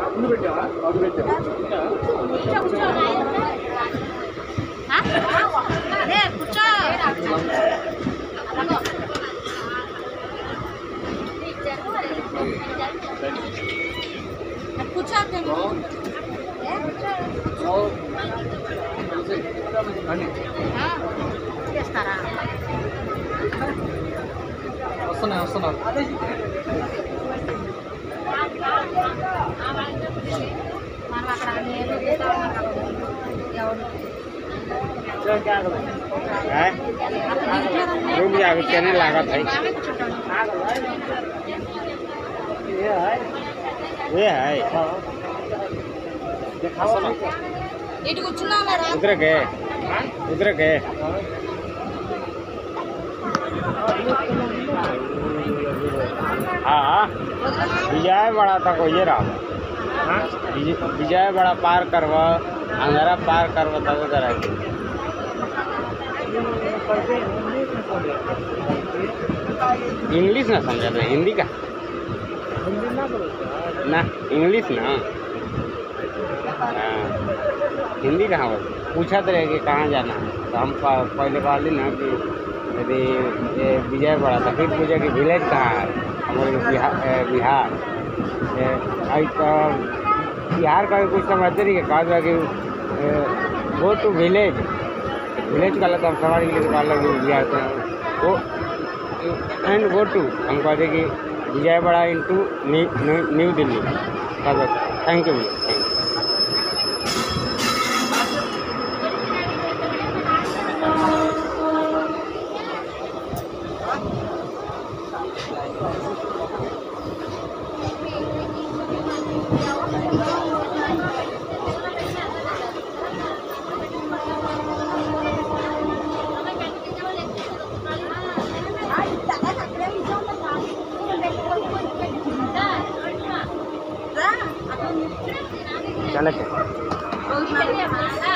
रुक जाओ चैनल लागत है ये है उधर के हाँ विजय बड़ा था को ये रहा विजय बड़ा पार करवा अंधारा पार करवा तब तरह इंग्लिश ना समझा था हिंदी का ना इंग्लिश ना हिंदी कहाँ पूछा तो रहे कि कहाँ जाना है तो हम पहले कहा ना कि यदि विजय बड़ा था फिर पूछा कि विलेज कहाँ है हमारे बिहार बिहार का भी कुछ समझते नहीं कहा था कि गो टू विलेज विलेज का तो हम सवारी के लिए कहा बिहार से वो एंड गो टू हम कहते कि Vijayawada into New Delhi. Thank you भैया। चले